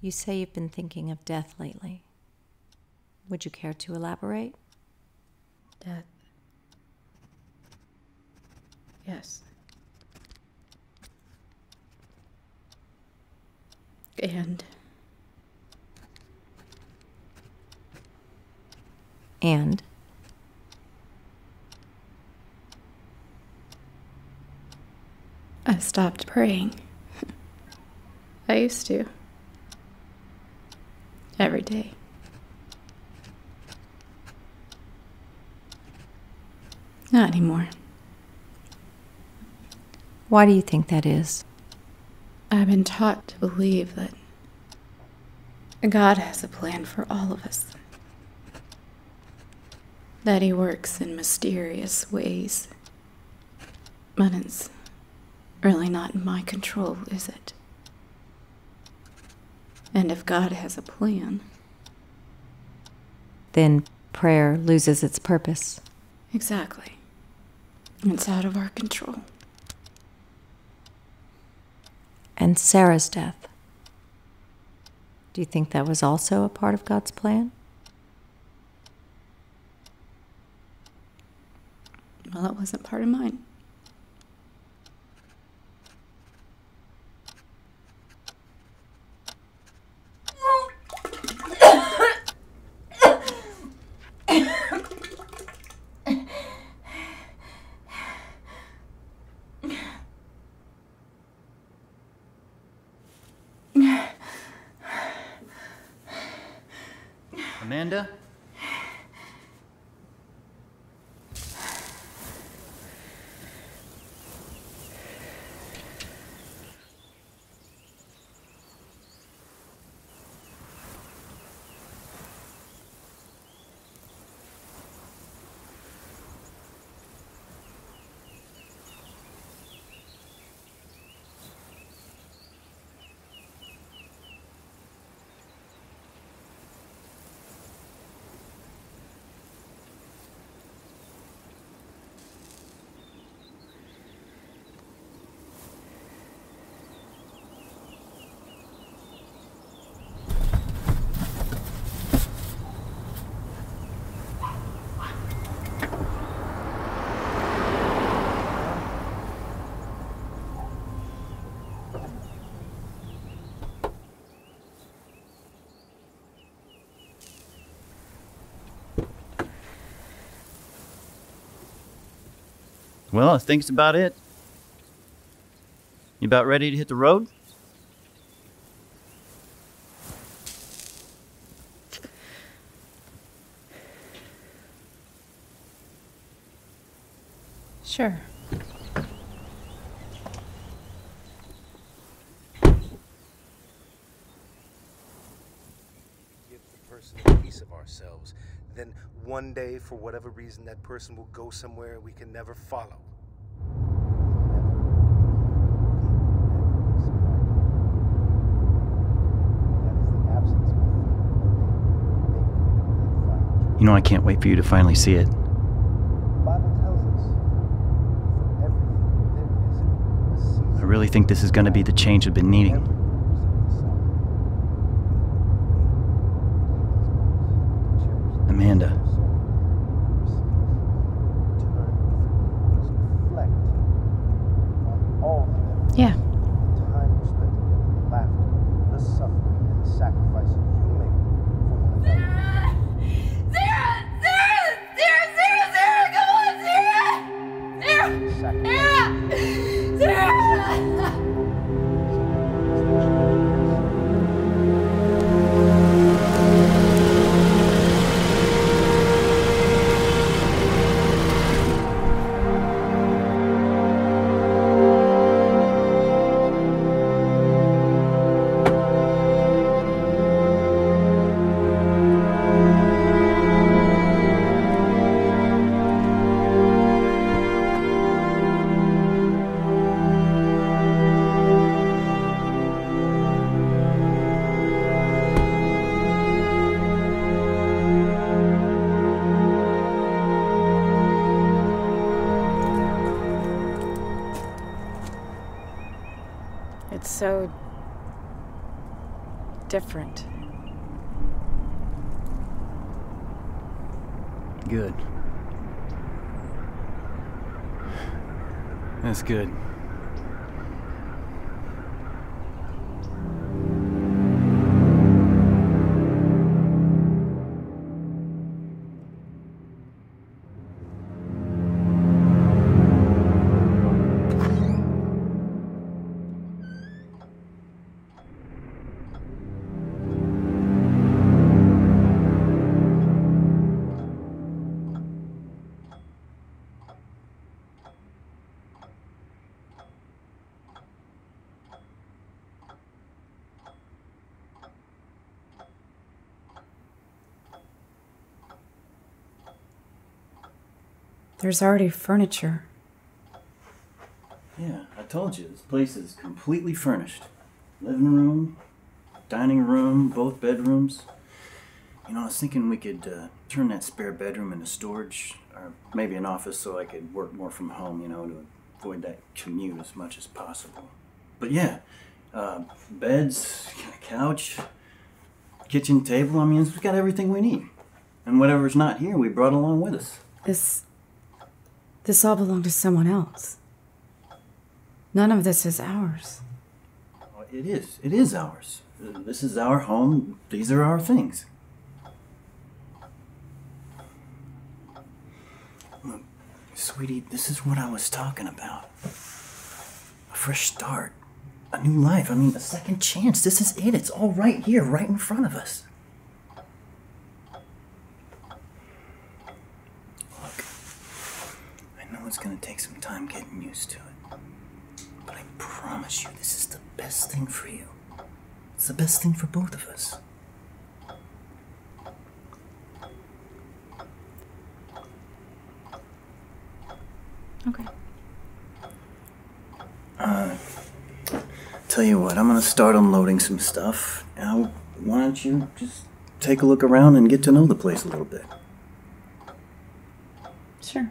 You say you've been thinking of death lately. Would you care to elaborate? Death. Yes. And? And? I stopped praying. I used to. Every day. Not anymore. Why do you think that is? I've been taught to believe that God has a plan for all of us. That He works in mysterious ways. But it's really not in my control, is it? And if God has a plan, then prayer loses its purpose. Exactly. It's out of our control. And Sarah's death. Do you think that was also a part of God's plan? Well, it wasn't part of mine. Amanda? Well, I think it's about it. You about ready to hit the road? Sure. Give the person a piece of ourselves. Then one day, for whatever reason, that person will go somewhere we can never follow. You know, I can't wait for you to finally see it. I really think this is going to be the change I've been needing. Amanda. Yeah. It's so different. Good. That's good. There's already furniture. Yeah, I told you, this place is completely furnished. Living room, dining room, both bedrooms. You know, I was thinking we could turn that spare bedroom into storage, or maybe an office so I could work more from home, you know, to avoid that commute as much as possible. But yeah, beds, couch, kitchen table, I mean, we've got everything we need. And whatever's not here, we brought along with us. This all belonged to someone else. None of this is ours. It is ours. This is our home, these are our things. Look, sweetie, this is what I was talking about. A fresh start, a new life, I mean, a second chance. This is it, it's all right here, right in front of us. It's gonna take some time getting used to it. But I promise you, this is the best thing for you. It's the best thing for both of us. Okay. Tell you what, I'm gonna start unloading some stuff. Now, why don't you just take a look around and get to know the place a little bit? Sure.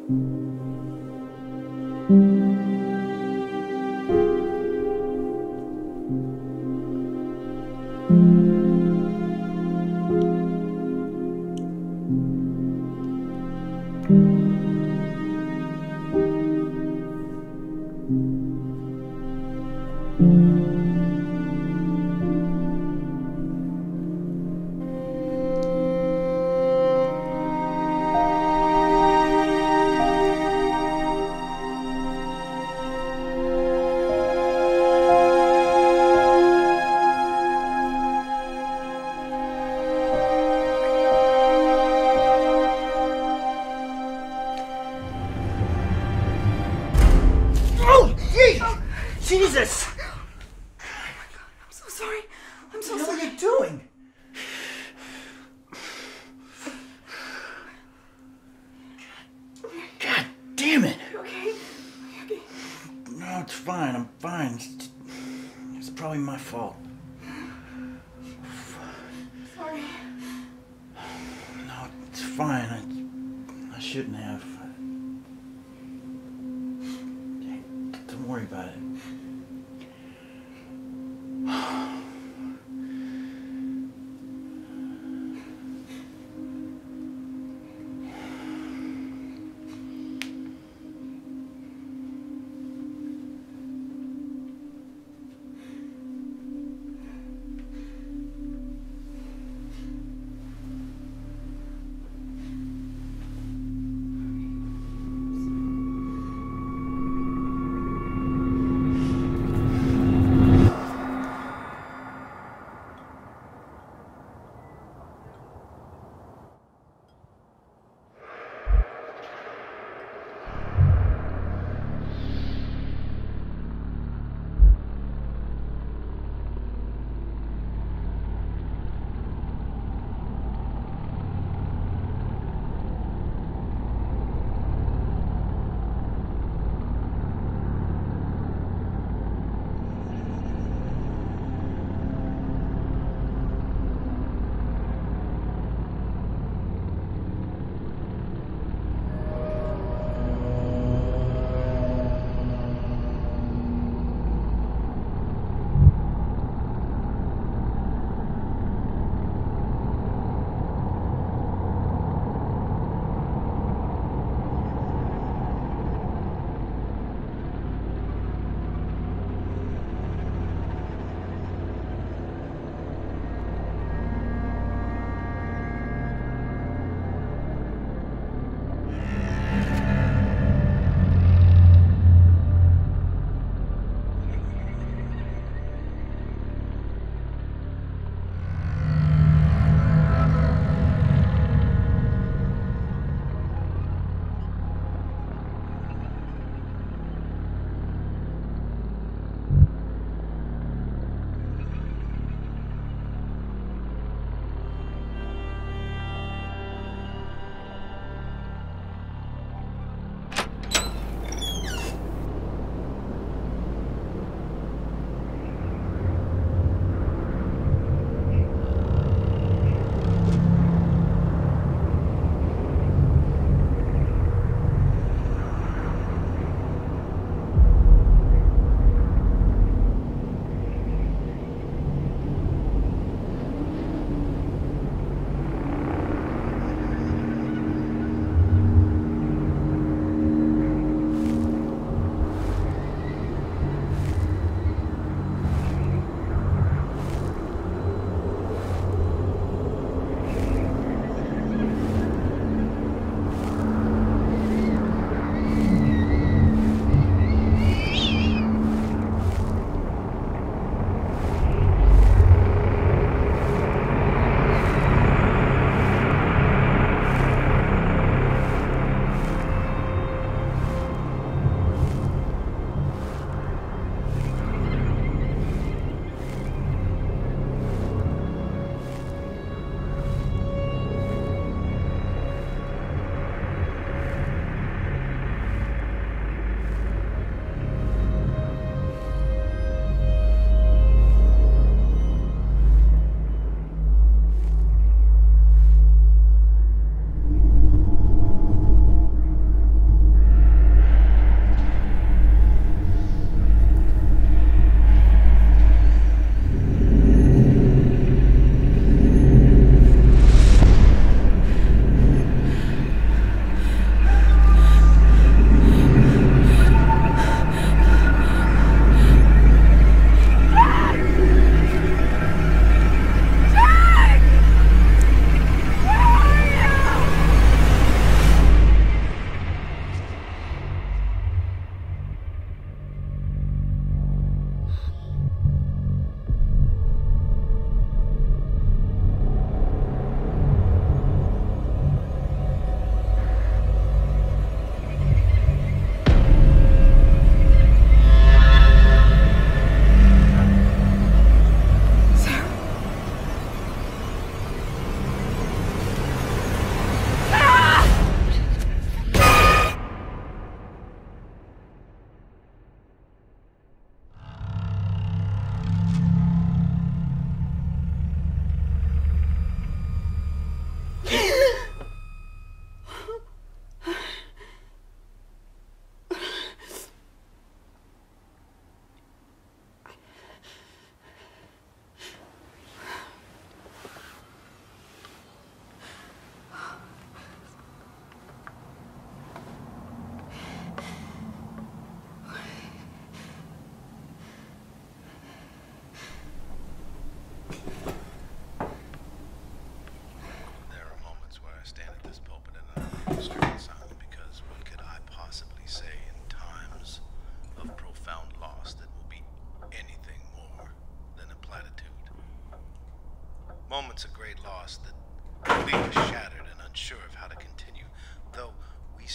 Jesus! I'm so sorry. I'm so What sorry. are you doing? God damn it! You okay? Are you okay? No, it's fine. I'm fine. It's probably my fault. Sorry. No, it's fine. I shouldn't have. Don't worry about it.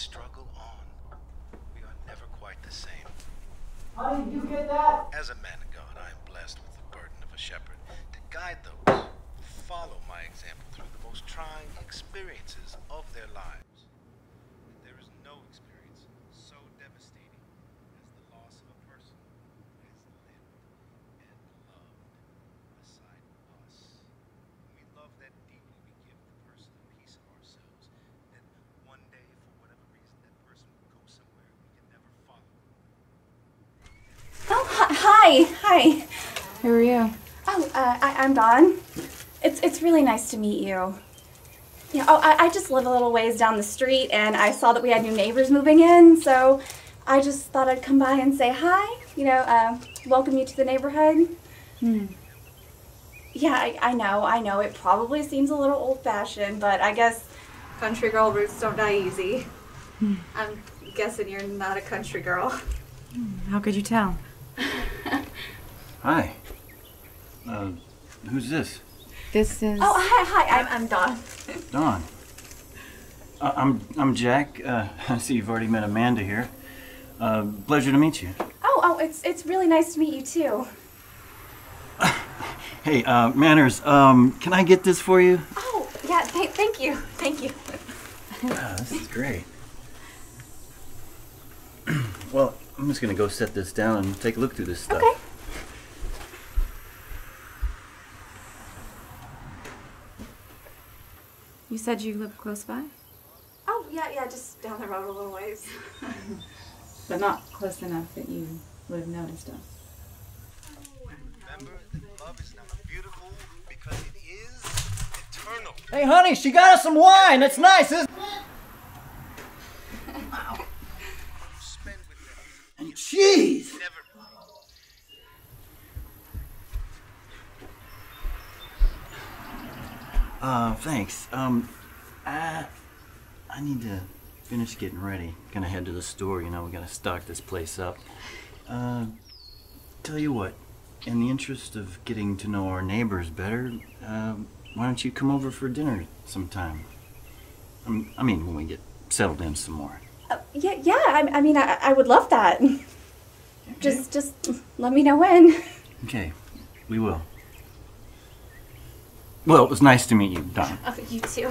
struggle on, we are never quite the same. How did you get that? As a man of God, I am blessed with the burden of a shepherd to guide those who follow my example through the most trying experiences of their lives. There is no experience so devastating as the loss of a person who has lived and loved beside us. We love that deeply, we give the person a piece of ourselves. Then one day, for whatever reason, that person will go somewhere we can never follow. Oh, hi. Hi. Who are you? Oh, I'm Dawn. It's really nice to meet you. Yeah. Oh, I just live a little ways down the street, and I saw that we had new neighbors moving in, so I just thought I'd come by and say hi. You know, welcome you to the neighborhood. Yeah, I know. It probably seems a little old-fashioned, but I guess country girl roots don't die easy. I'm guessing you're not a country girl. How could you tell? Hi. Who's this? This is... Oh, hi. I'm Dawn. Dawn. I'm Jack. I see you've already met Amanda here. Pleasure to meet you. Oh, it's really nice to meet you too. Hey, Manners, can I get this for you? Oh, yeah, thank you. Wow, this is great. Well, I'm just gonna go set this down and take a look through this stuff. Okay. You said you live close by? Oh, yeah, just down the road a little ways. But not close enough that you would have noticed us. Remember that love is not beautiful because it is eternal. Hey, honey, she got us some wine. That's nice, isn't it? Spend with them. And cheese! Never. Thanks. I need to finish getting ready. Gonna head to the store, you know, we gotta stock this place up. Tell you what, in the interest of getting to know our neighbors better, why don't you come over for dinner sometime? I mean, when we get settled in some more. Yeah. I would love that. Just let me know when. Okay, we will. Well, it was nice to meet you, Don. Oh, you too.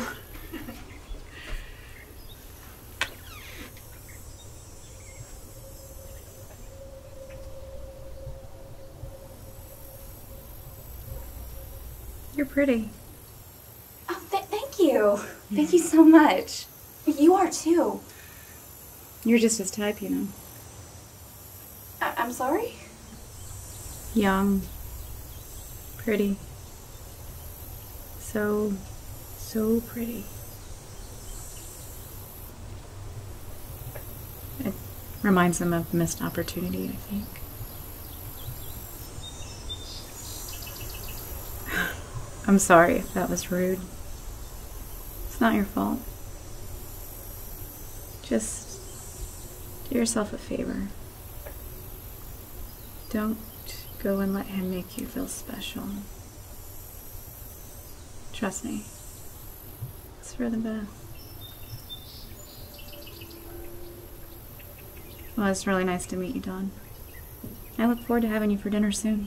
You're pretty. Oh, thank you. Thank you so much. You are too. You're just his type, you know. I'm sorry? Young. Pretty. So pretty. It reminds him of missed opportunity, I think. I'm sorry if that was rude. It's not your fault. Just do yourself a favor. Don't go and let him make you feel special. Trust me. It's for the best. Well, it's really nice to meet you, Dawn. I look forward to having you for dinner soon.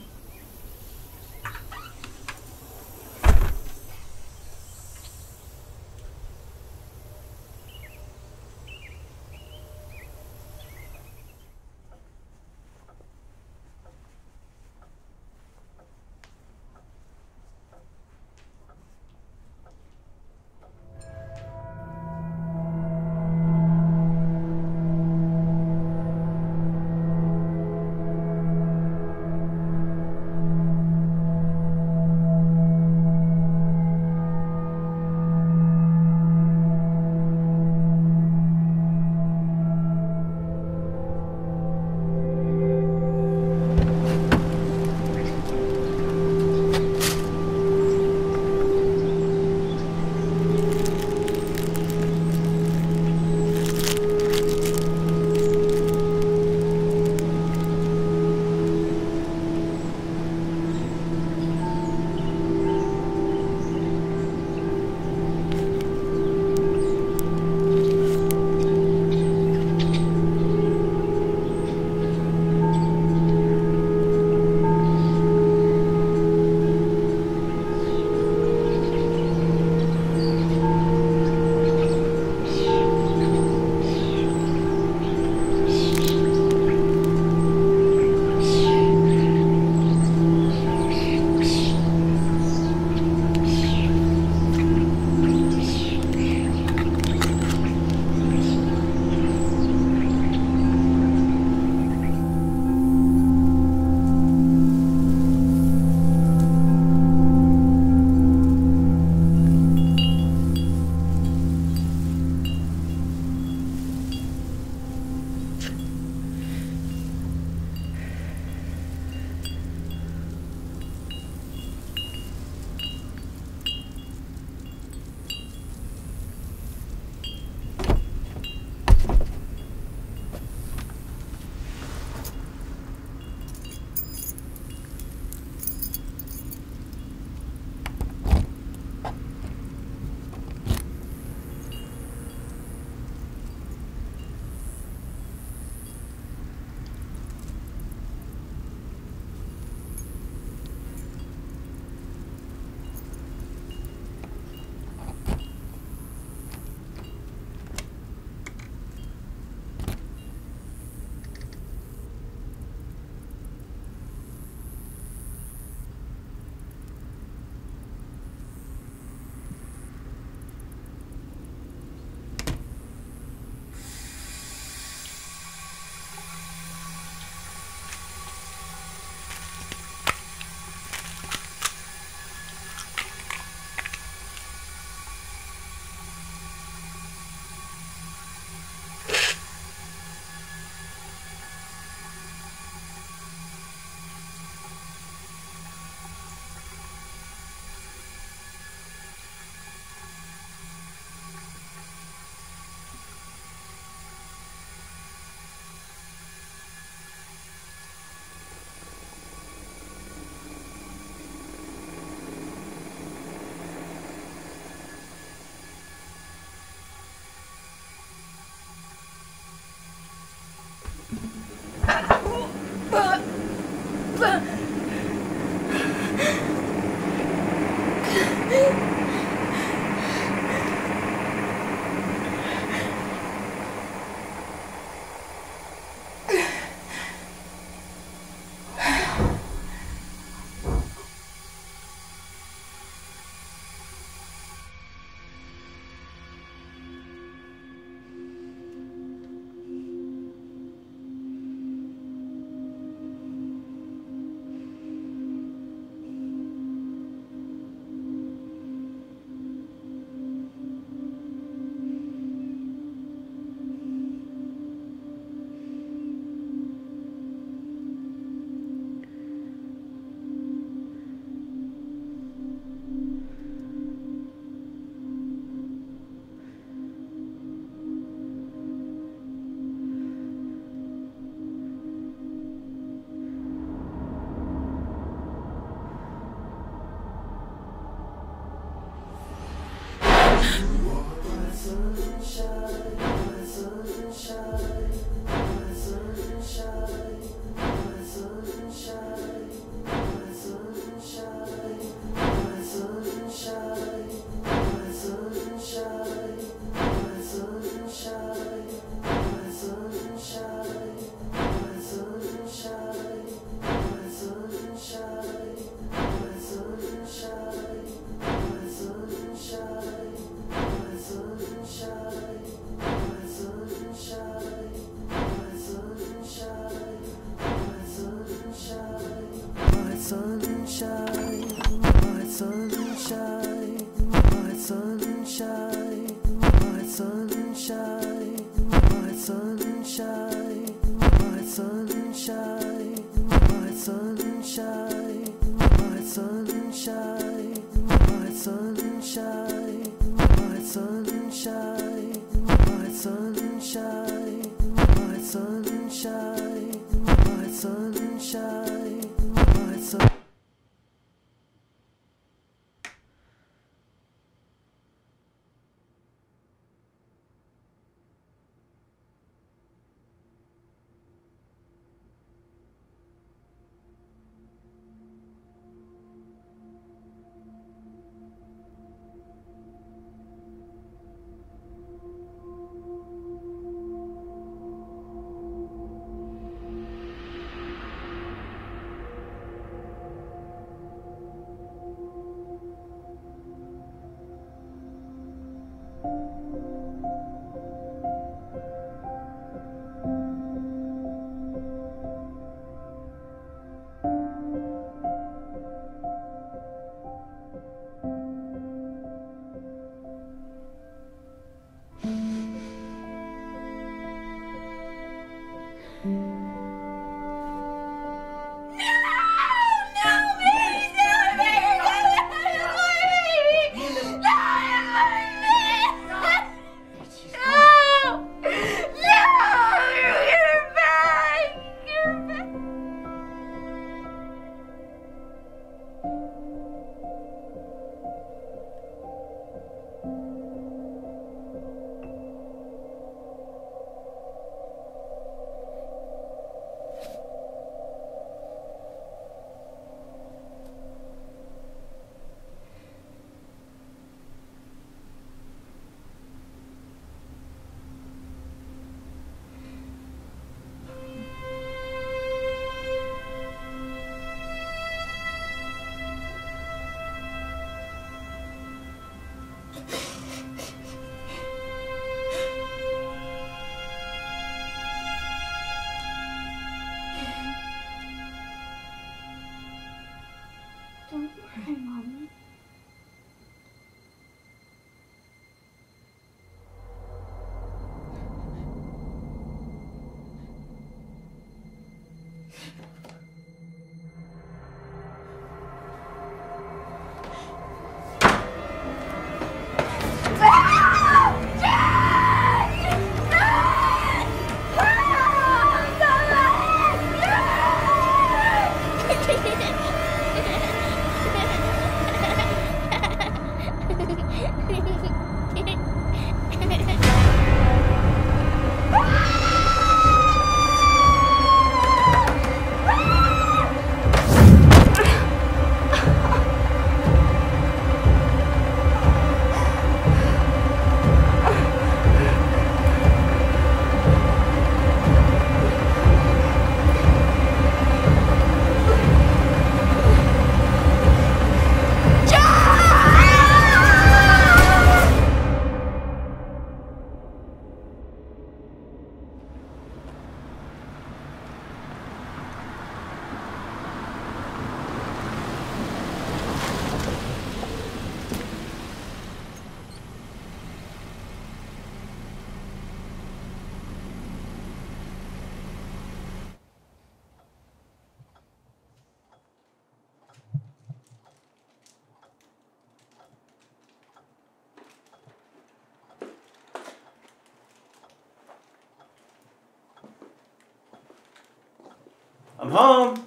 I'm home.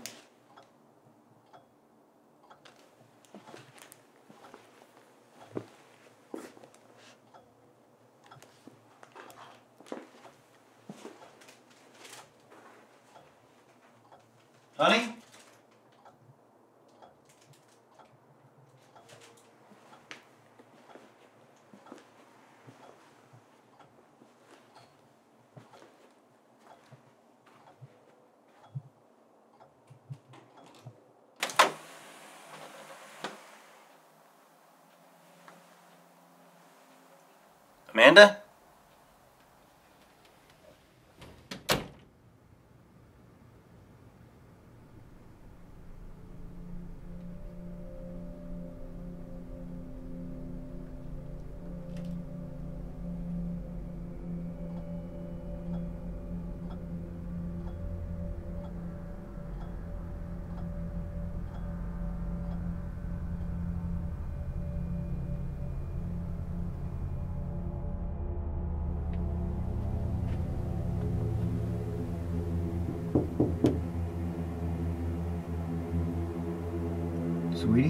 Honey? Amanda? Sweetie?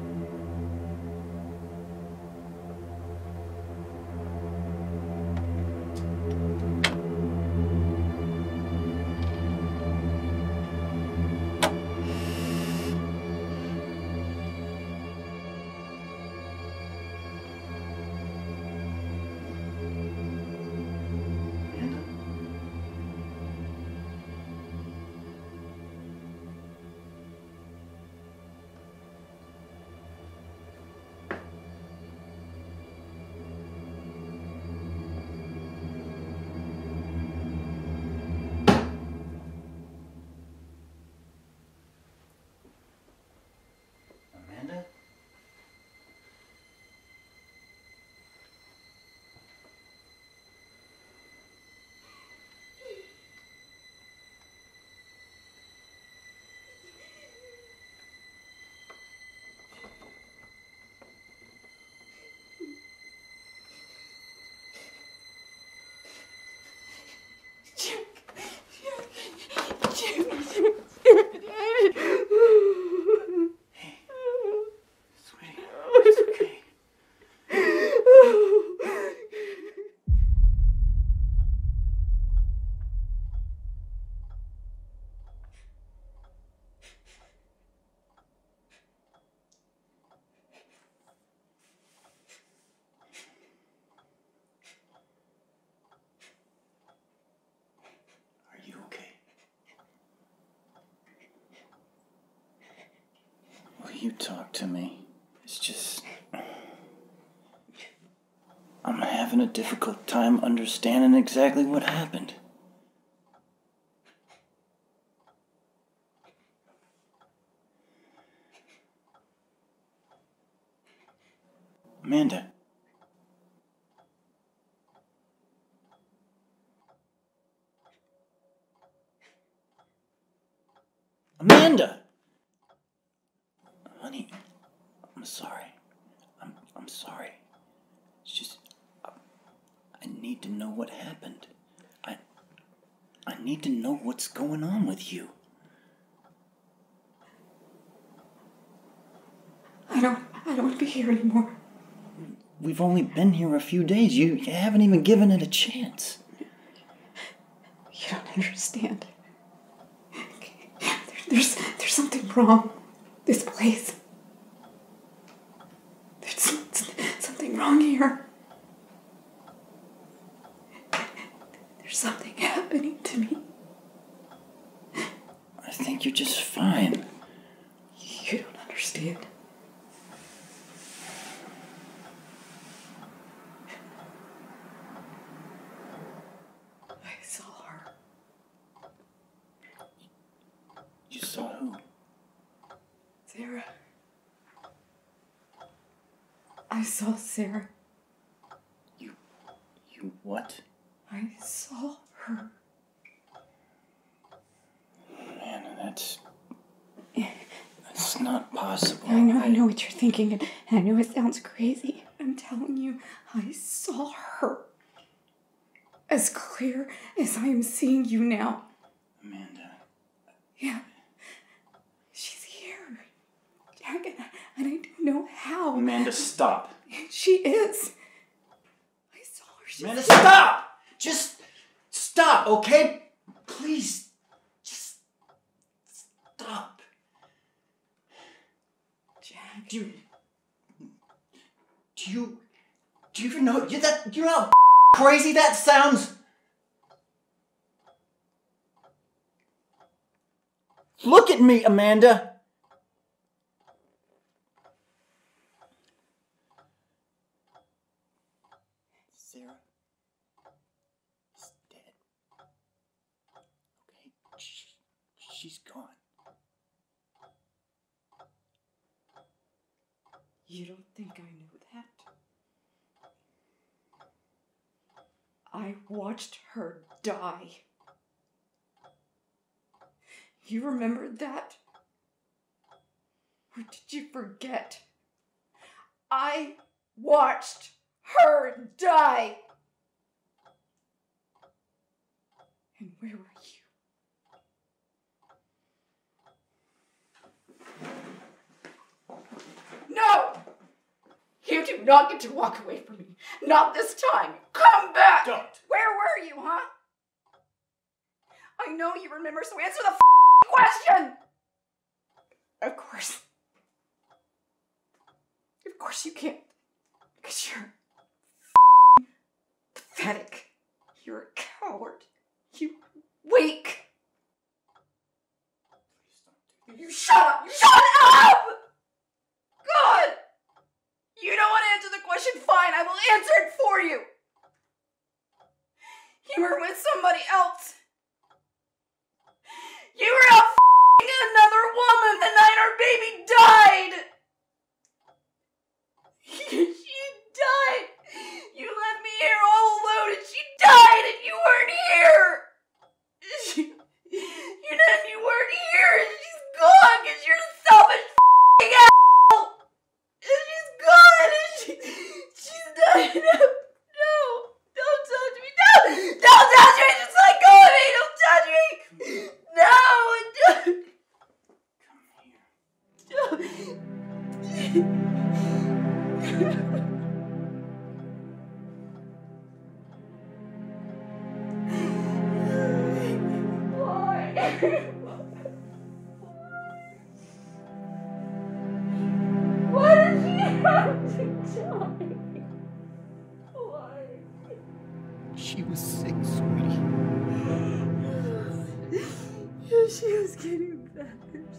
Amanda? Sweetie, it's okay. Are you okay? Will you talk to me? It's just... I'm having a difficult time understanding exactly what happened. Amanda. Amanda! Honey, I'm sorry. I'm sorry. It's just... I need to know what happened. I need to know what's going on with you. I don't want to be here anymore. We've only been here a few days. You haven't even given it a chance. You don't understand. There's something wrong. This place. There's something wrong here. There's something happening to me. I think you're just fine. You don't understand. I saw her. You saw who? Sarah. I saw Sarah. You what? I saw her. Man, that's not possible. I know what you're thinking, and I know it sounds crazy. I'm telling you, I saw her. As clear as I am seeing you now. Amanda, Yeah. She's here. Jack, and I don't know how. Amanda, stop. She is. I saw her. Amanda, stop! Just stop, okay? Please, just stop. Jack. Do you even know you know how crazy that sounds? Look at me, Amanda. Sarah is dead. Okay, she's gone. You don't think I knew that? I watched her die. You remember that? Or did you forget? I watched her die. And where were you? No! You do not get to walk away from me. Not this time. Come back! Don't. Where were you, huh? I know you remember, so answer the question! Of course. Of course you can't. Because you're pathetic. You're a coward. You weak. You shut up! You shut up! Good! You don't want to answer the question? Fine, I will answer it for you. You were with somebody else. You were out another woman the night our baby died. She died. You left me here all alone and she died and you weren't here. You weren't here and she's gone because you're a selfish asshole. And she's gone and she's died. No, don't touch me. No, don't touch me. Just let go of me. Don't touch me. No, don't. Come here. Why did she have to die? Why? She was sick, sweetie. She was getting better.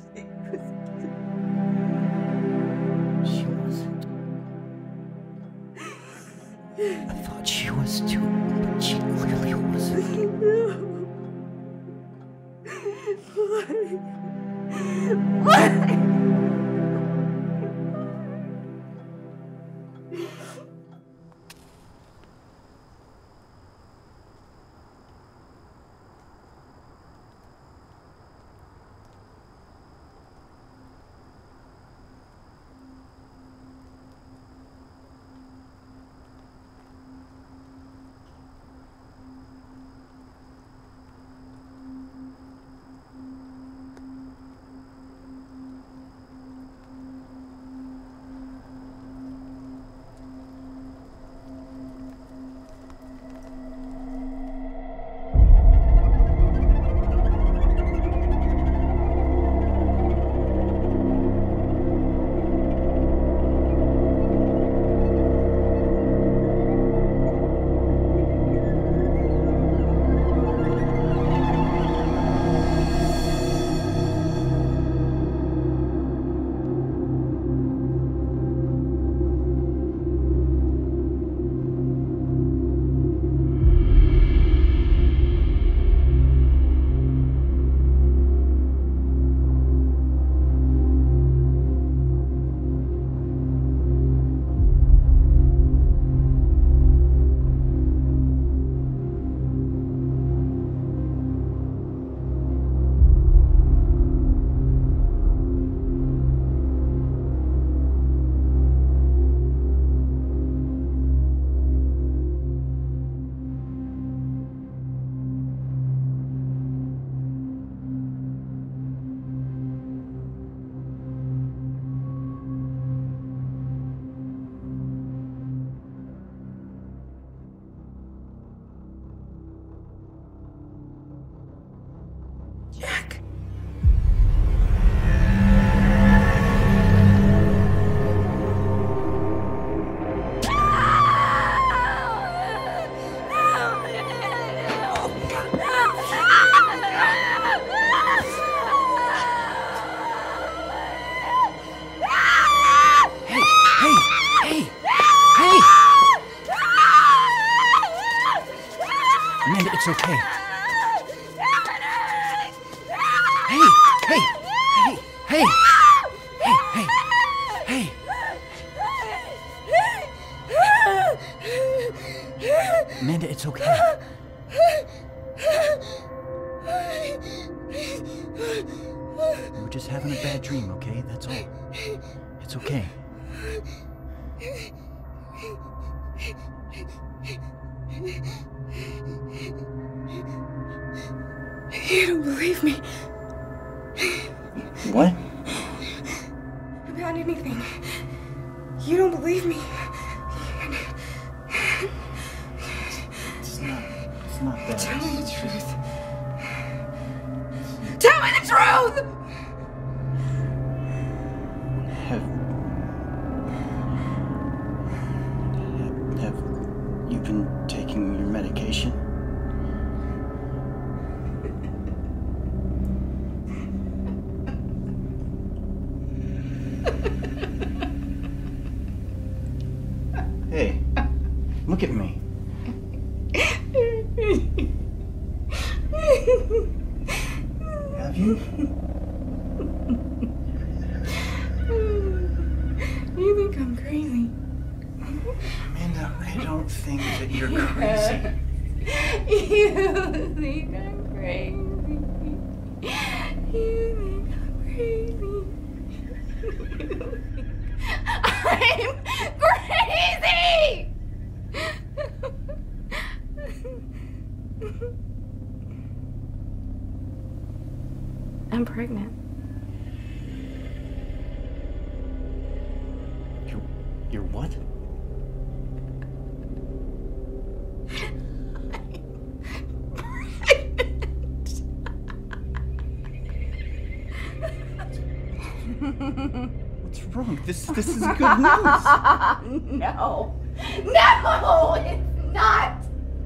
She wasn't. I thought she was too, but she clearly wasn't. Why? Jack. Amanda, it's okay. Hey! Amanda, it's okay. We're just having a bad dream, okay? That's all. It's okay. You don't believe me What? about anything. You don't believe me. It's not that. Tell me the truth. Tell me the truth! Have you been taking your medication? Hey, look at me. Have you? You think I'm crazy? Amanda, I don't think that you're crazy. You think I'm crazy? You think I'm crazy? I'm crazy! I'm pregnant. You're what? What's wrong? This is good news. No. No, it's not.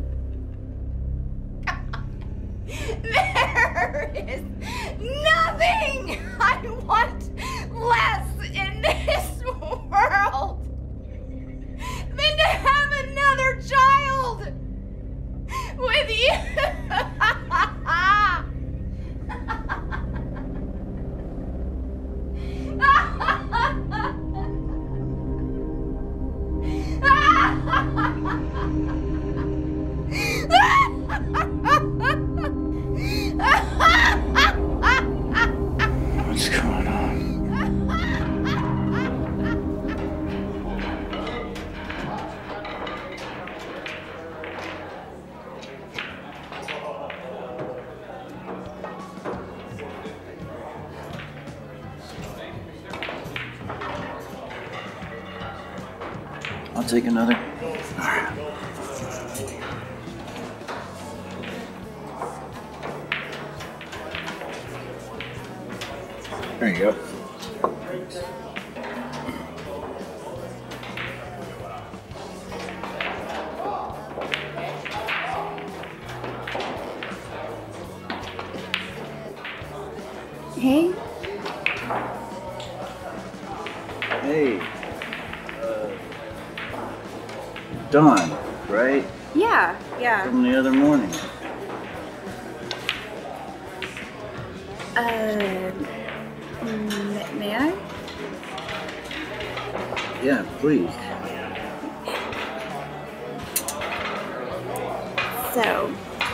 There is nothing I want less in this world than to have another child with you. What's going on? I'll take another. There you go. Hey, Hey. Dawn, right? yeah. From the other morning. May I? Yeah, please. So,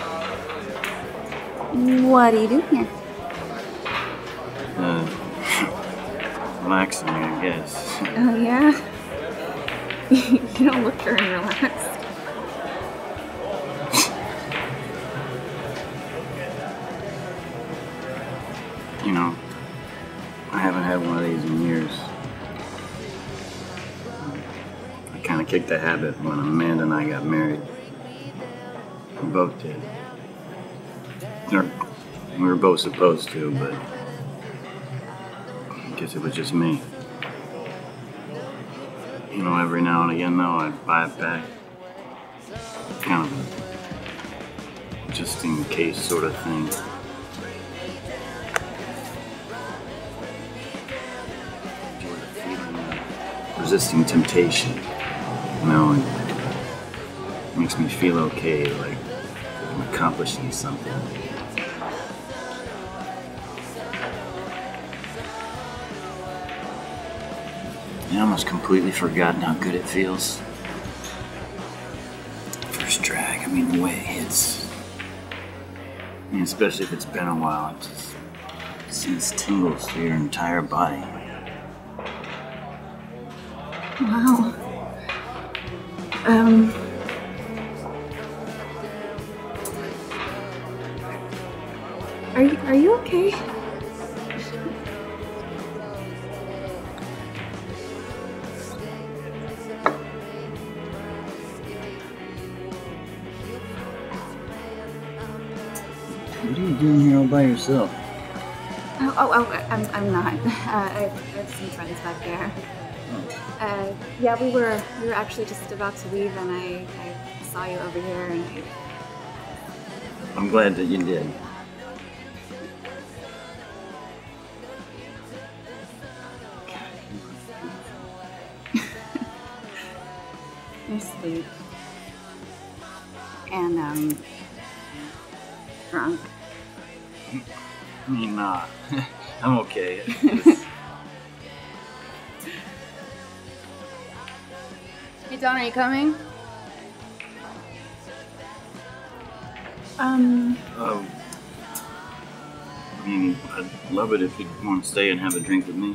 what are you doing here? Relaxing, I guess. Oh, yeah? You don't look very relaxed. You know, I haven't had one of these in years. I kind of kicked the habit when Amanda and I got married. We both did. We were both supposed to, but I guess it was just me. You know, every now and again, though, I'd buy it back. Kind of a just in case sort of thing. Enjoy the feeling of resisting temptation. You know, it makes me feel okay, like I'm accomplishing something. I almost completely forgotten how good it feels. First drag, I mean, the way it hits. I mean, especially if it's been a while, it just sends tingles through your entire body. Wow. Are you okay? What are you doing here all by yourself? I'm not. I have some friends back there. Yeah, we were actually just about to leave, and I saw you over here, and I'm glad that you did. You're sweet. And drunk. I mean, nah. I'm okay. Hey Don, are you coming? I mean, I'd love it if you'd want to stay and have a drink with me.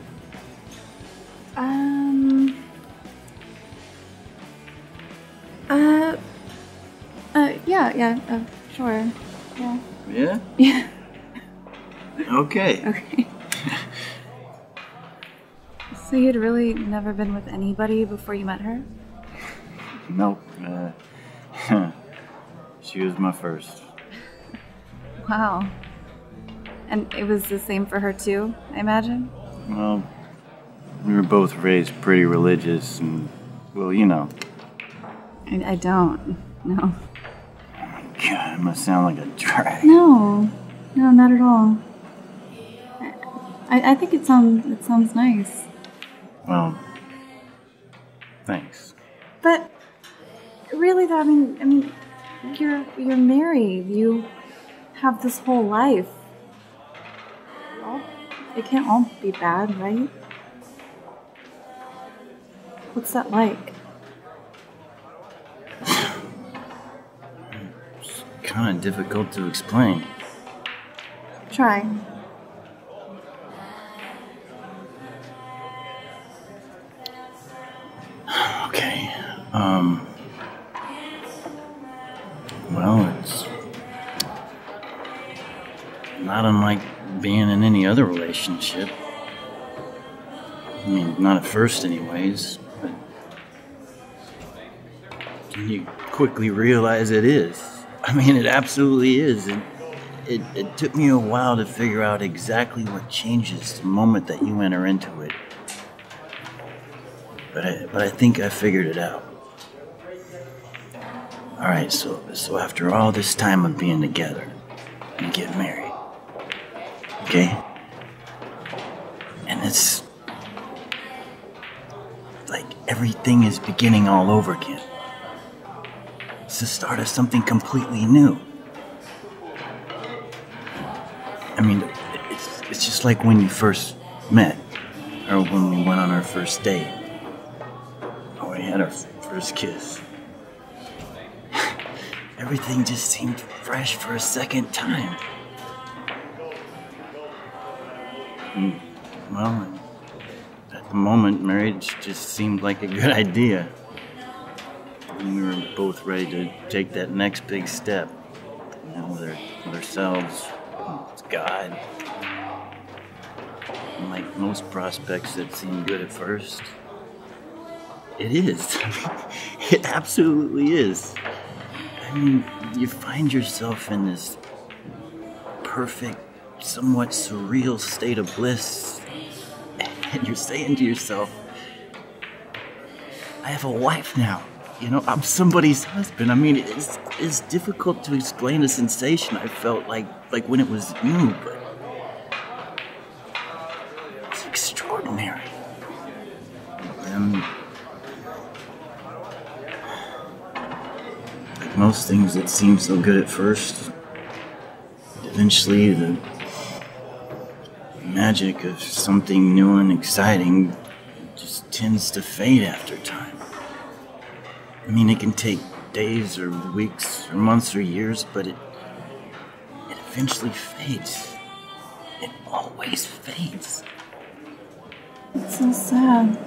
Yeah, sure. Yeah. Yeah? Yeah. Okay. Okay. So you'd really never been with anybody before you met her? Nope. She was my first. Wow. And it was the same for her too, I imagine? Well, we were both raised pretty religious and, well, you know. I don't. No. God, it must sound like a drag. No, not at all. I think it sounds nice. Well, thanks. But really, though, I mean, you're married. You have this whole life. Well, it can't all be bad, right? What's that like? It's kind of difficult to explain. Try. Okay. Well, it's not unlike being in any other relationship. I mean, not at first anyways, but you quickly realize it is. I mean, it absolutely is. And it took me a while to figure out exactly what changes the moment that you enter into it. But I think I figured it out. Alright, so after all this time of being together, we get married. Okay? And it's like everything is beginning all over again. It's the start of something completely new. I mean, it's just like when you first met, or when we went on our first date. We had our first kiss. Everything just seemed fresh for a second time. Well, at the moment, marriage just seemed like a good idea. And we were both ready to take that next big step. You know, with ourselves, with God. And like most prospects that seem good at first, it is. It absolutely is. I mean, you find yourself in this perfect somewhat surreal state of bliss, and you're saying to yourself, I have a wife now. You know, I'm somebody's husband. I mean, it's difficult to explain the sensation I felt like when it was new, but it's extraordinary. Like most things that seem so good at first, eventually the magic of something new and exciting just tends to fade after time. I mean, it can take days or weeks or months or years, but it eventually fades. It always fades. It's so sad.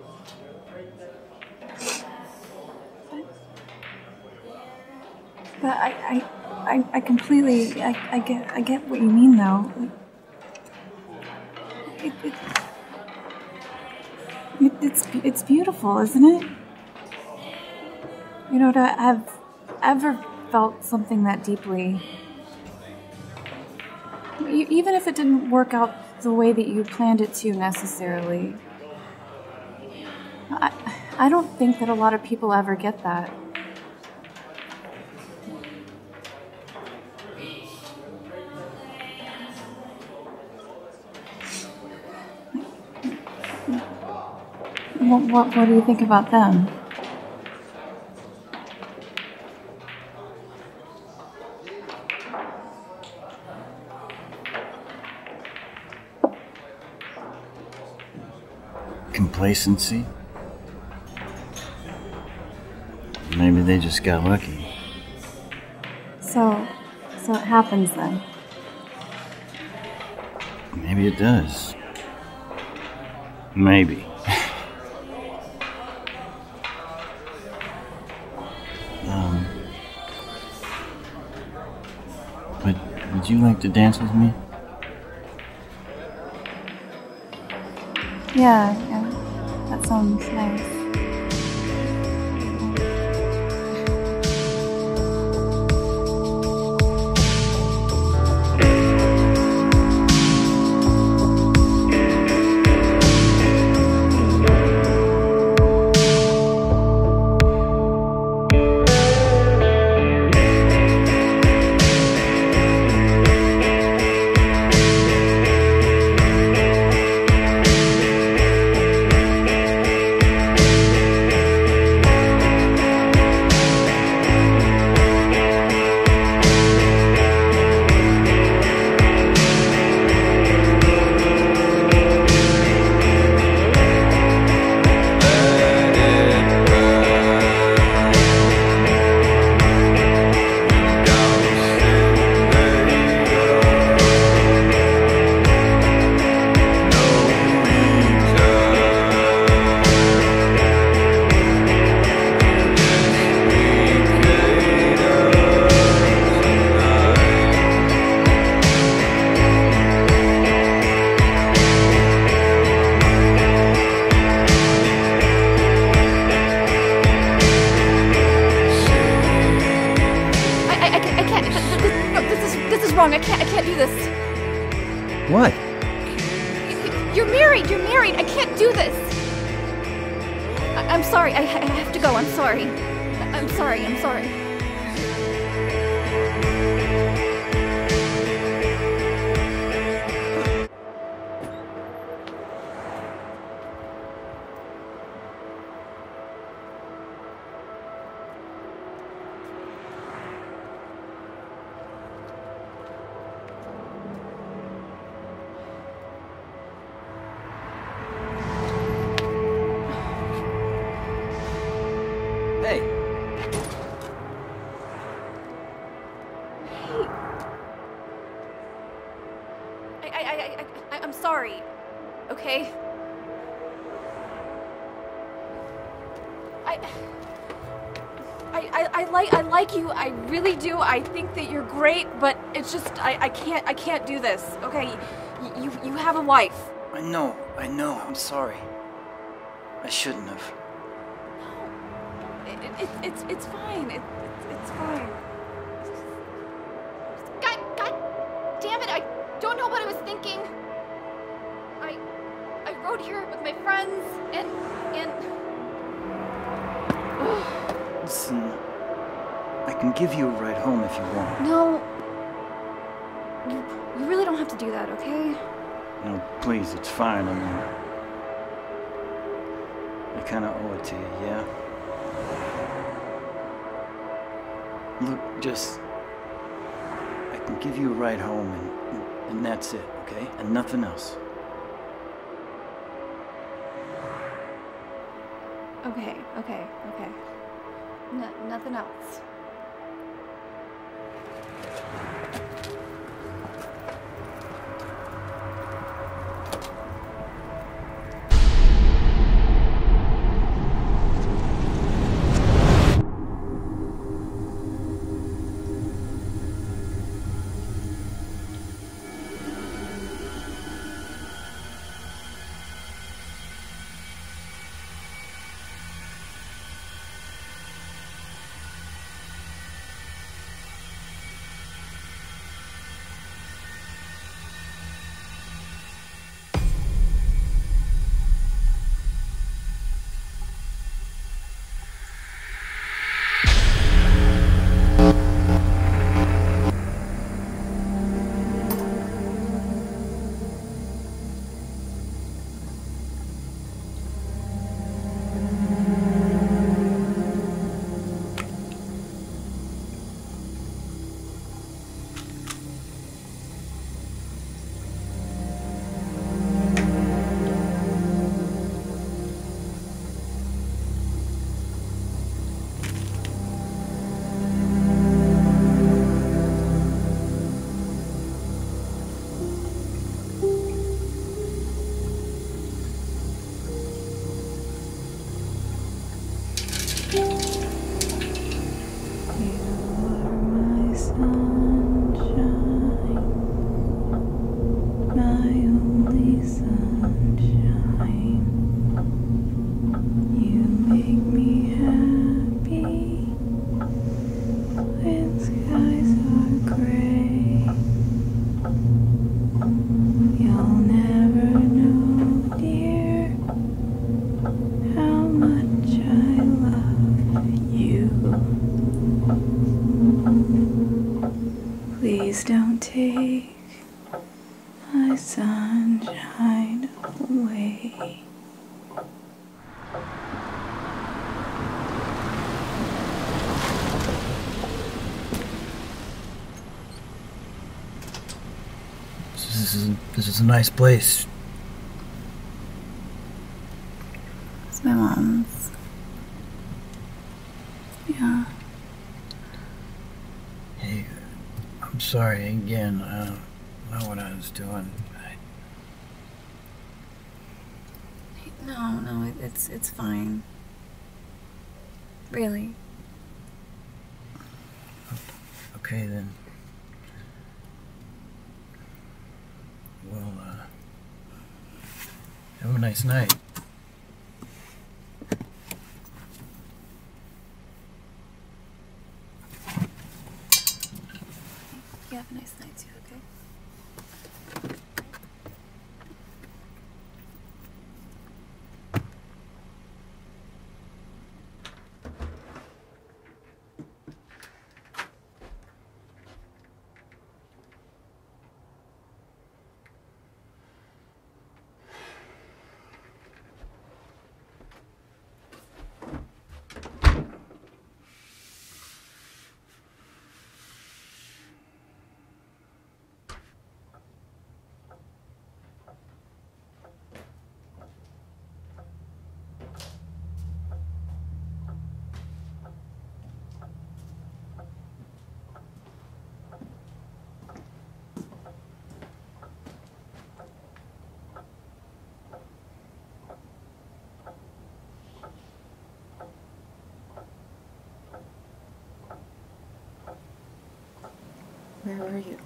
But I completely, I get what you mean, though. It's beautiful, isn't it? You know, to have ever felt something that deeply, even if it didn't work out the way that you planned it to necessarily, I don't think that a lot of people ever get that. What do you think about them? Complacency? Maybe they just got lucky. So it happens then. Maybe it does. Maybe. But would you like to dance with me? Yeah, that sounds nice. I can't do this. What? You're married. I can't do this. I'm sorry. I have to go. I'm sorry. I'm sorry. Hey. I'm sorry. Okay? I like you. I really do. I think that you're great, but it's just I can't do this. Okay? You have a wife. I know. I'm sorry. I shouldn't have. It's fine. It's fine. God damn it! don't know what I was thinking. I rode here with my friends, and... Listen, I can give you a ride home if you want. No. You really don't have to do that, okay? No, please, it's fine. I mean, I kind of owe it to you, yeah? Look, just... I can give you a ride home, and that's it, okay? And nothing else. Okay. Nothing else. Please don't take my sunshine away. This is a nice place. It's my mom's. Yeah. Hey, I'm sorry again. I don't know what I was doing. No, it's fine. Really. Okay then. Well, have a nice night. You have a nice night too, okay? Where were you?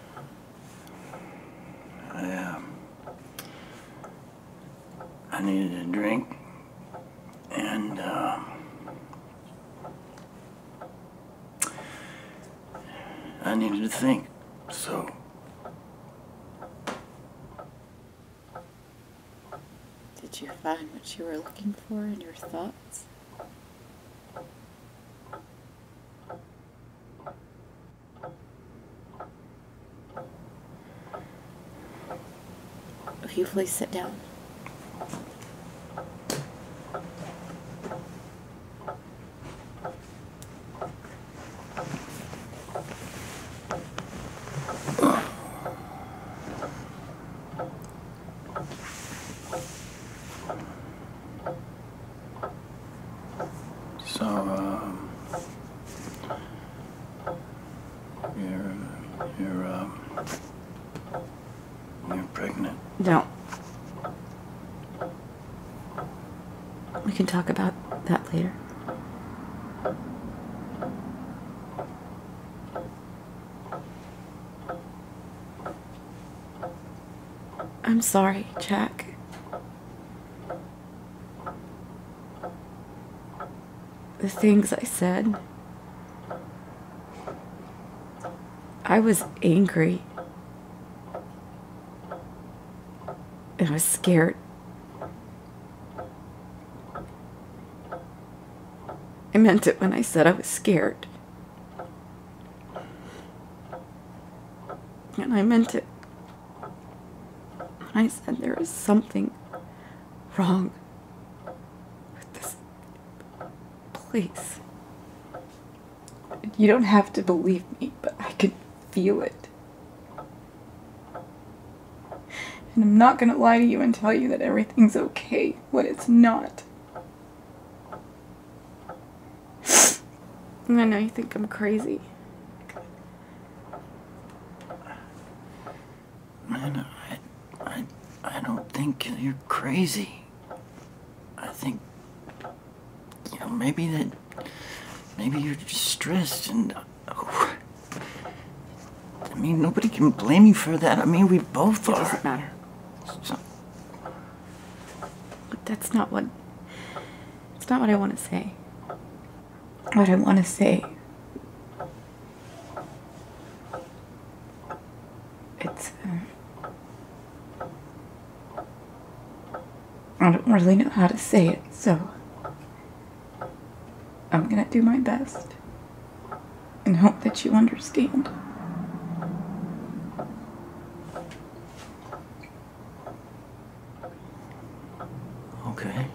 I needed a drink, and I needed to think, so Did you find what you were looking for in your thoughts? Will you please sit down? You're pregnant. Don't. We can talk about that later. I'm sorry, Jack. The things I said. I was angry. And I was scared. I meant it when I said I was scared. And I meant it when I said there is something wrong with this place. You don't have to believe me, but I can feel it. And I'm not gonna lie to you and tell you that everything's okay when it's not. I know you think I'm crazy. Man, I don't think you're crazy. I think, maybe you're just stressed and, nobody can blame you for that. We both are. It doesn't matter. So, But it's not what I want to say. What I want to say, it's, I don't really know how to say it, so I'm gonna do my best and hope that you understand. okay.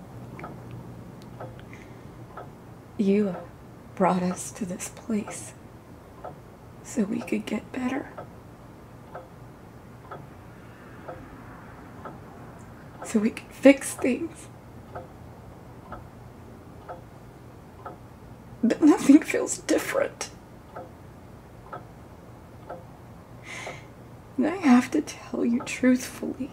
You brought us to this place so we could get better. So we could fix things. But nothing feels different. And I have to tell you truthfully,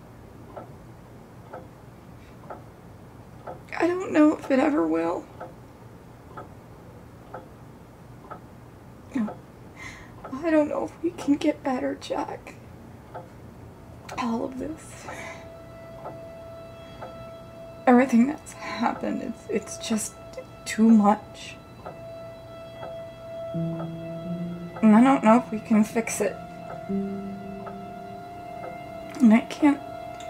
I don't know if it ever will. I don't know if we can get better, Jack. All of this. Everything that's happened, it's just too much. And I don't know if we can fix it. And I can't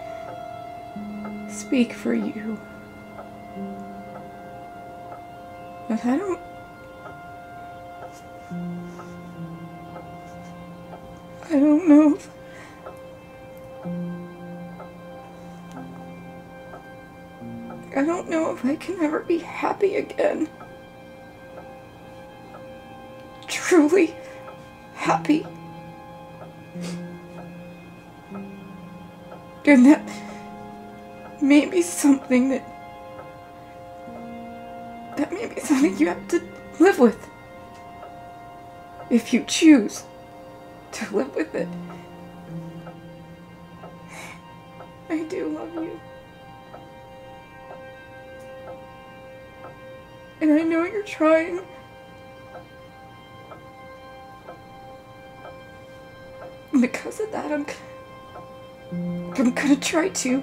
speak for you. But I don't know if I can ever be happy again. Truly happy. And that may be something that may be something you have to live with. If you choose to live with it. I do love you. And I know you're trying. And because of that, I'm gonna try to.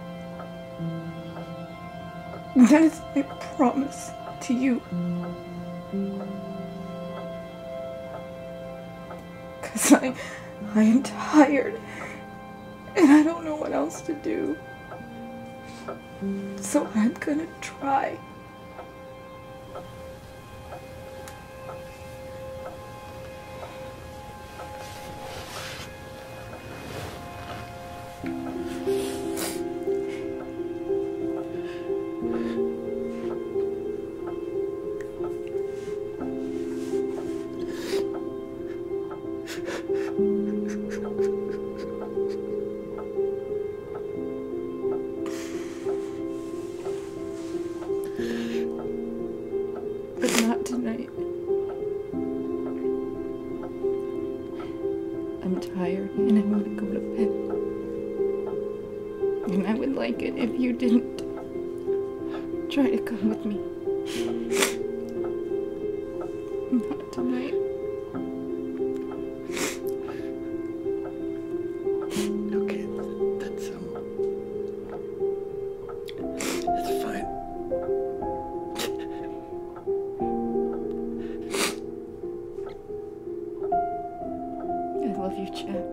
And that is my promise to you. Because I am tired. And I don't know what else to do. So I'm gonna try. But not tonight. I'm tired and I want to go to bed. And I would like it if you didn't try to come with me. Not tonight. Okay, that's fine. I love you, Jack.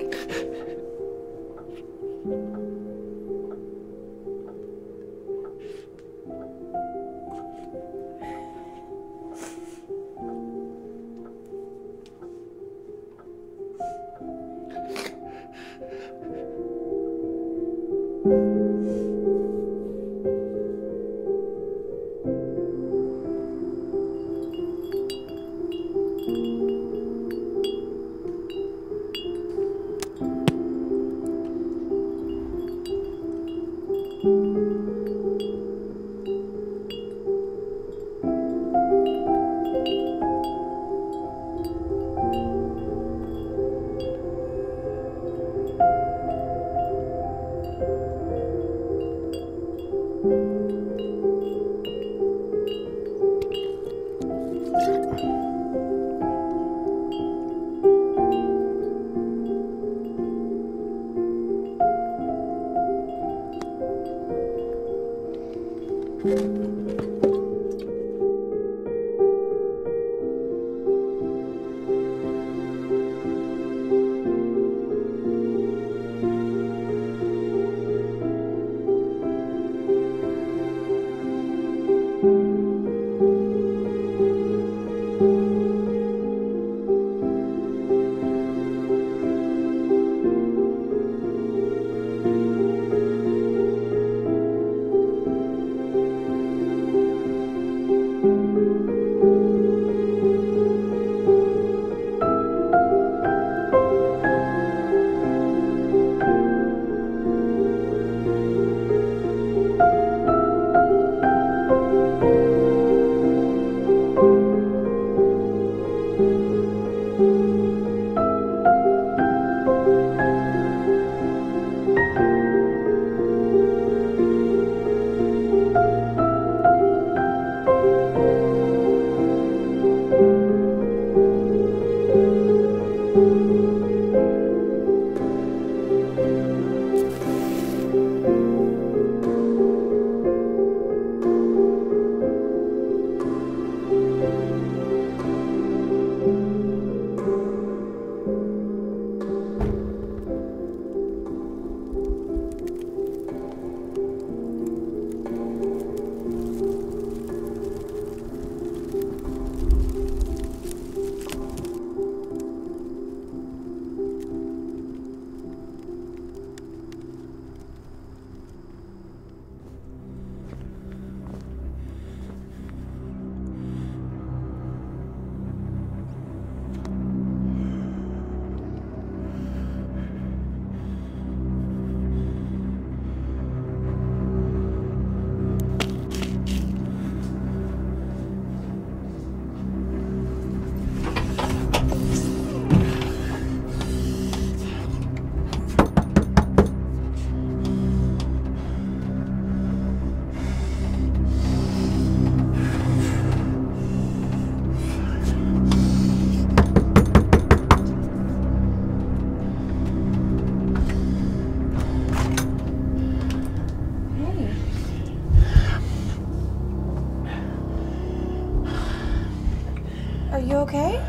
Are you okay?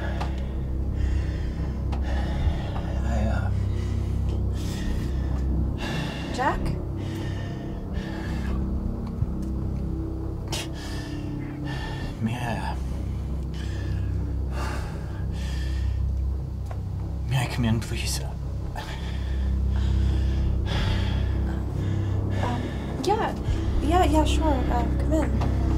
Jack? Please. Yeah, sure. Come in.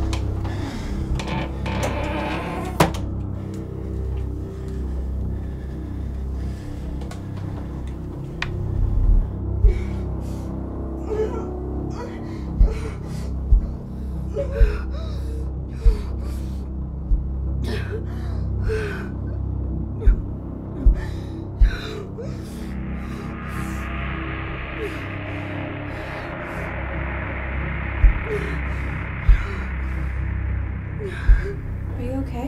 Are you okay?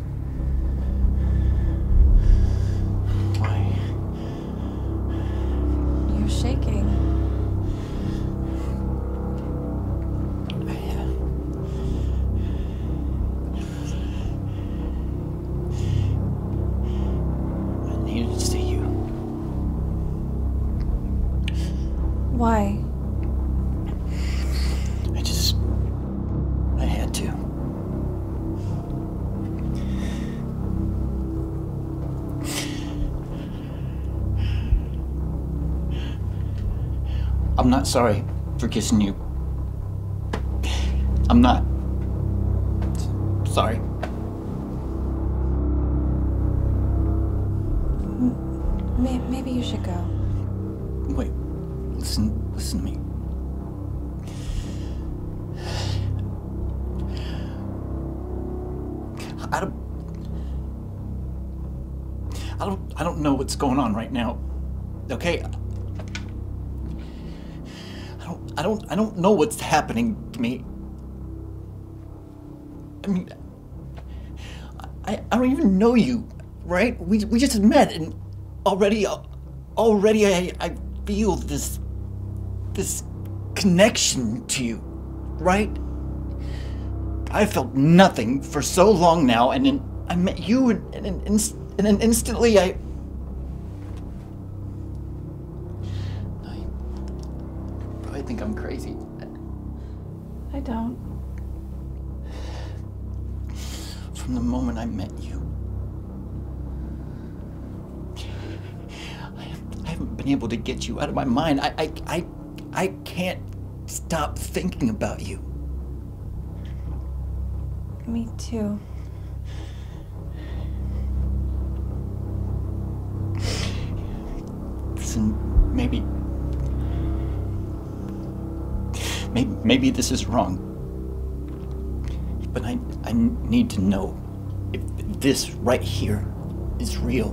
Why? You're shaking. I needed to see you. Why? I had to. I'm not sorry for kissing you. I'm not. Sorry. Maybe you should go. Wait, listen to me. I don't know what's going on right now. Okay? I don't know what's happening to me. I mean, I don't even know you, right? We just met, and already I feel this connection to you, right? I felt nothing for so long now, and then I met you, and then instantly I probably think I'm crazy. I don't. From the moment I met you, I haven't been able to get you out of my mind. I can't stop thinking about you. Me too. Listen, maybe this is wrong, but I need to know if this right here is real.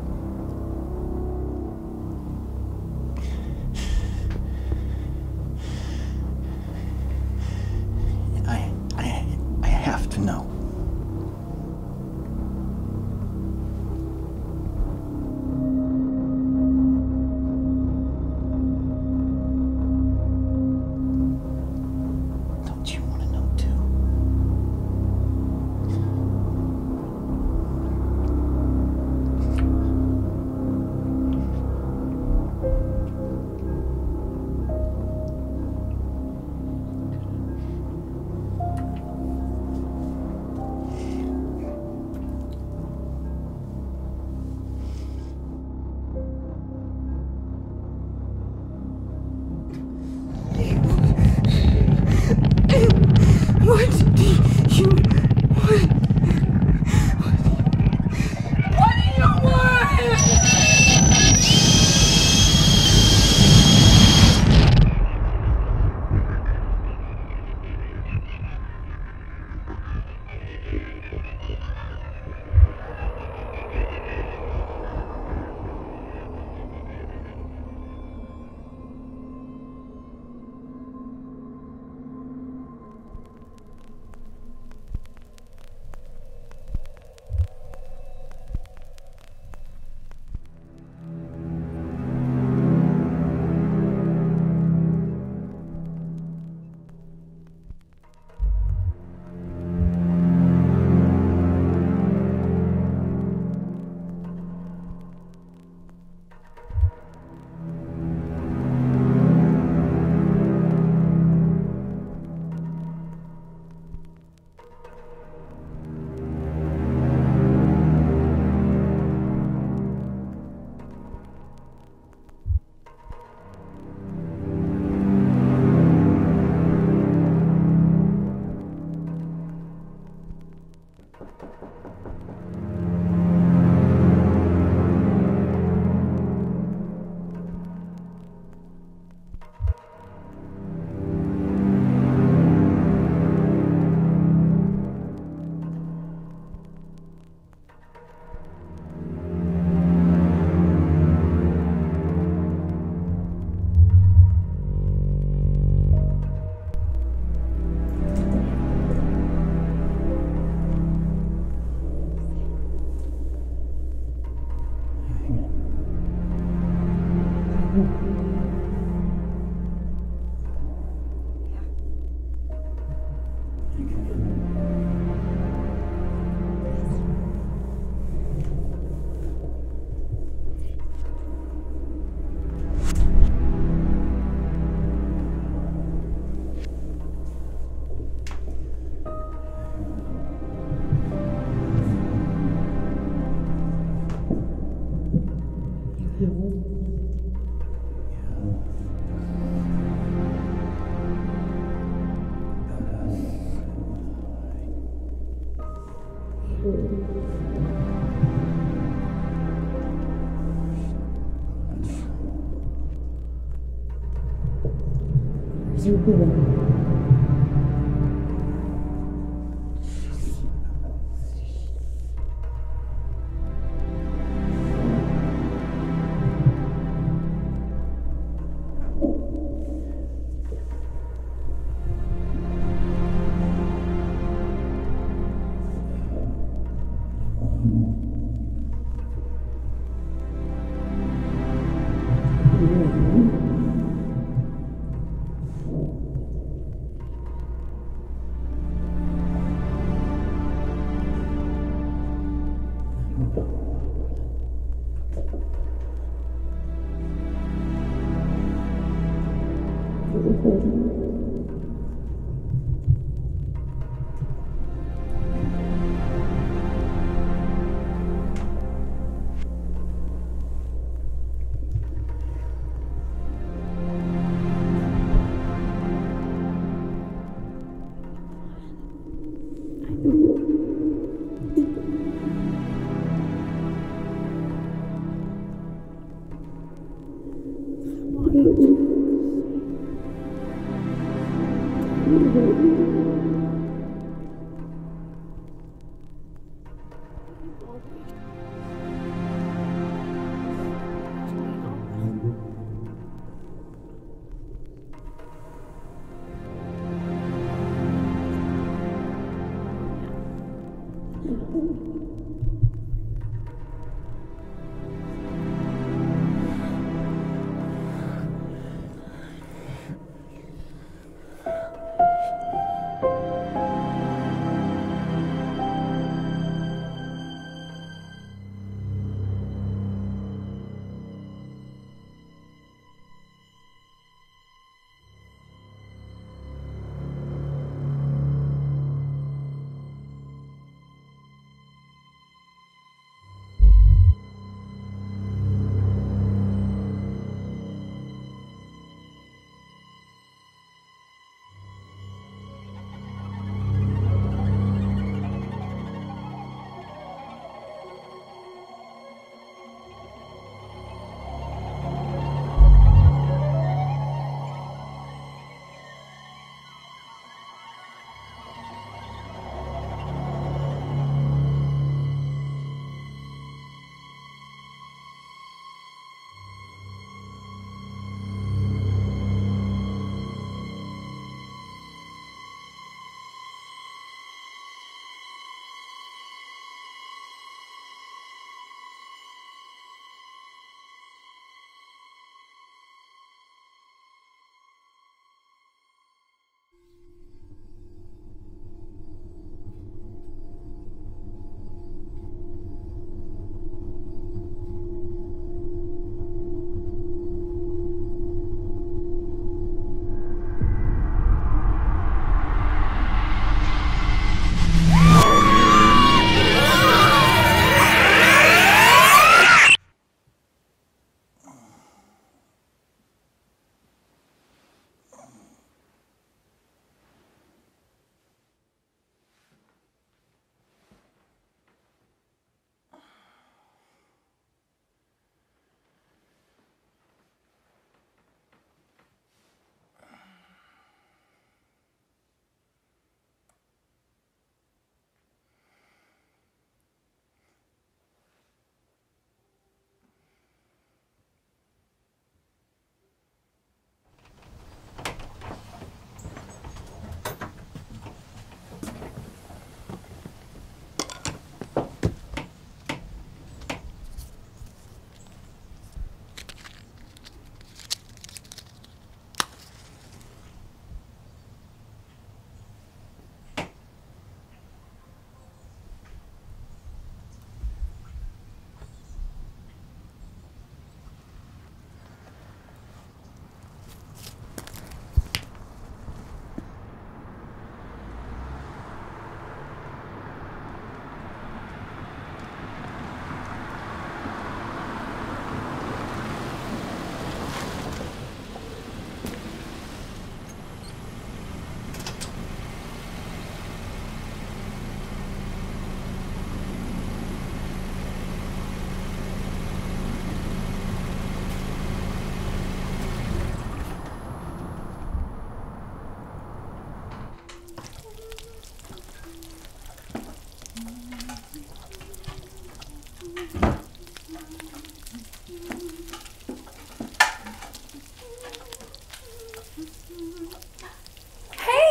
I have to know. Don't you want to know too?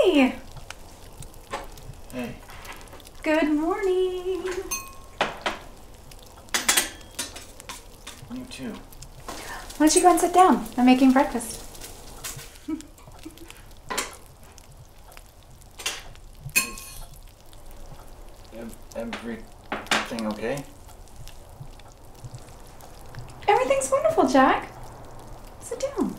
Hey! Hey. Good morning. You too. Why don't you go and sit down? I'm making breakfast. Everything okay? Everything's wonderful, Jack. Sit down.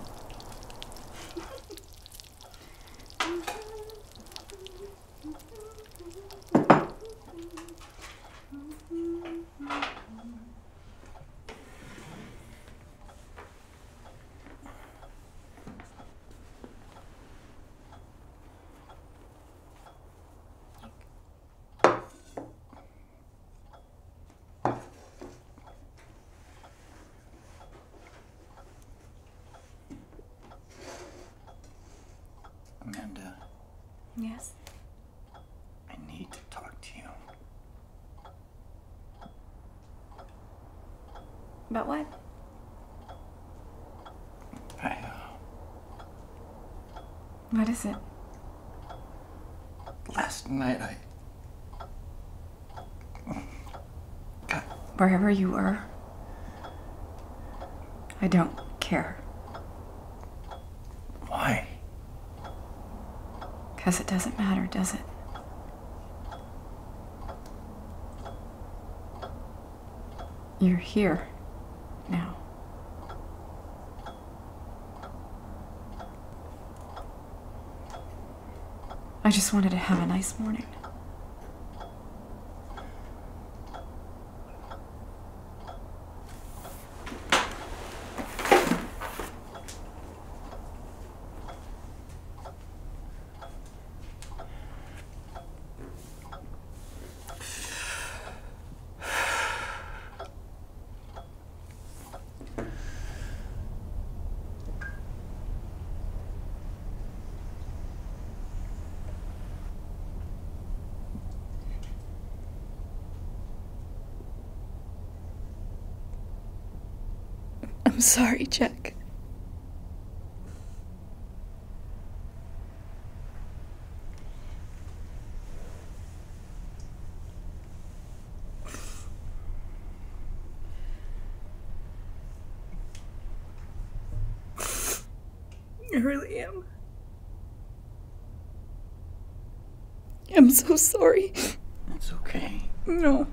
Amanda, Yes? I need to talk to you. About what? What is it? Last night I Wherever you were. I don't care. Why? Because it doesn't matter, does it? You're here now. I just wanted to have a nice morning. I'm sorry, Jack. I really am. I'm so sorry. It's okay. No.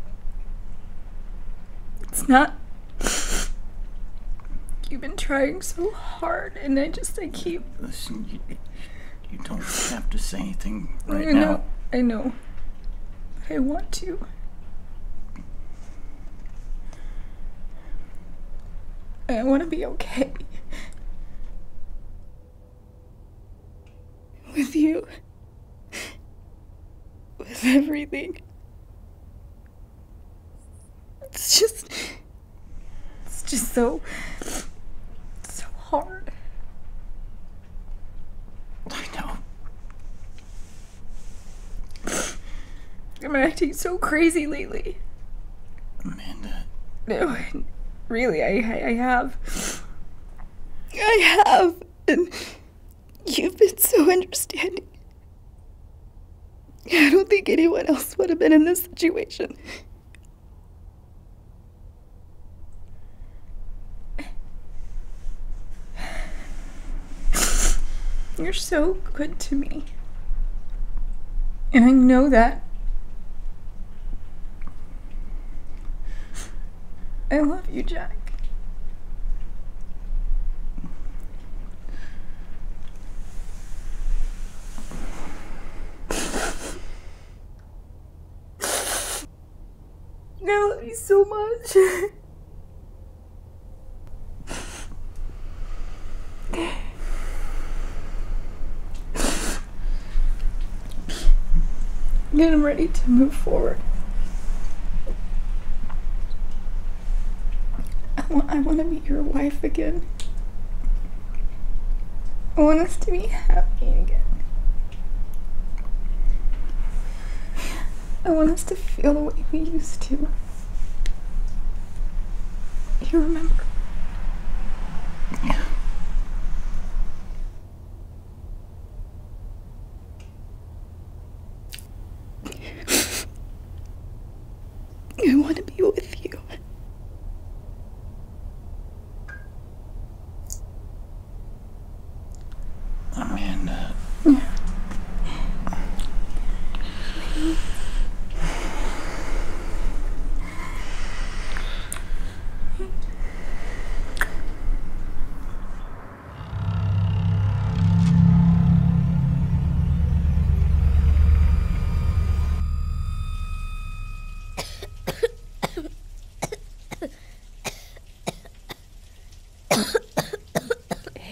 It's not. You've been trying so hard, and I keep... Listen, you don't have to say anything right I now. know. I know. But I want to. I want to be okay. With you. With everything. It's just so hard. I know. I'm acting so crazy lately. Amanda. No, really, I have. I have. And you've been so understanding. I don't think anyone else would have been in this situation. You're so good to me. And I know that. I love you, Jack. I love you so much. And I'm ready to move forward. I want to be your wife again. I want us to be happy again. I want us to feel the way we used to. You remember? Yeah.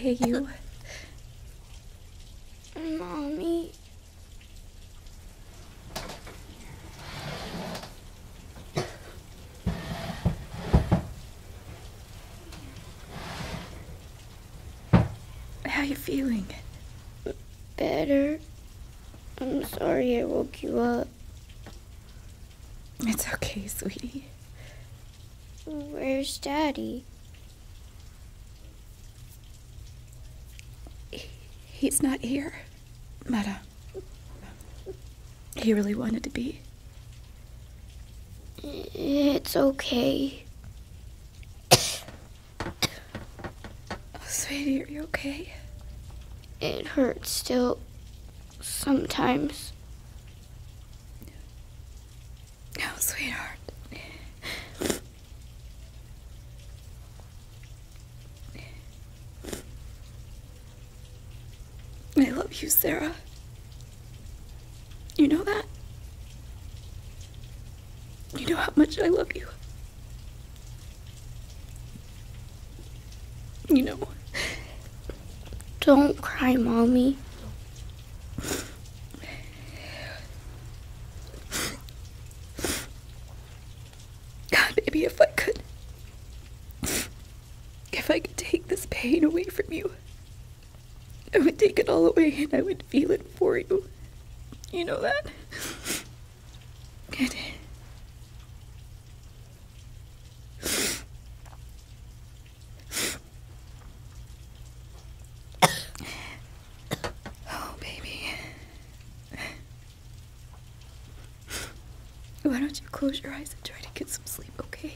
okay, you? Mommy. How you feeling? Better. I'm sorry I woke you up. It's okay, sweetie. Where's Daddy? He's not here, but he really wanted to be. It's okay. Oh, sweetie, are you okay? It hurts still. Sometimes. Oh, sweetheart. I love you, Sarah. You know that? You know how much I love you. You know. Don't cry, Mommy. God, baby, if I could take this pain away from you, I would take it all away and I would feel it for you. You know that? Good. Oh, baby. Why don't you close your eyes and try to get some sleep, okay?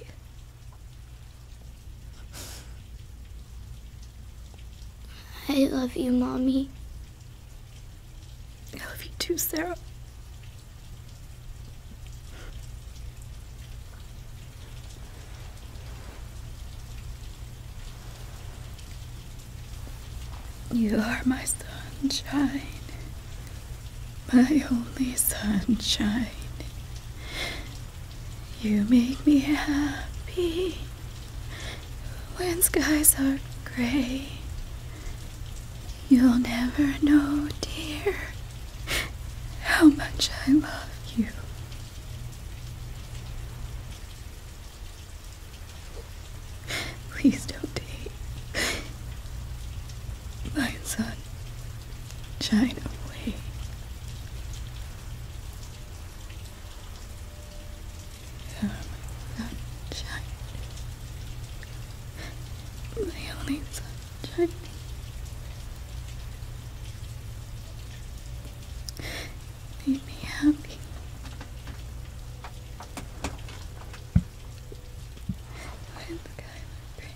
I love you, Mommy. I love you too, Sarah. You are my sunshine, my only sunshine. You make me happy when skies are gray. You'll never know, dear, how much I love you. Please don't take my sunshine away. You're my sunshine, my only sunshine. Make me happy. When the sky was gray.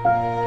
Bye.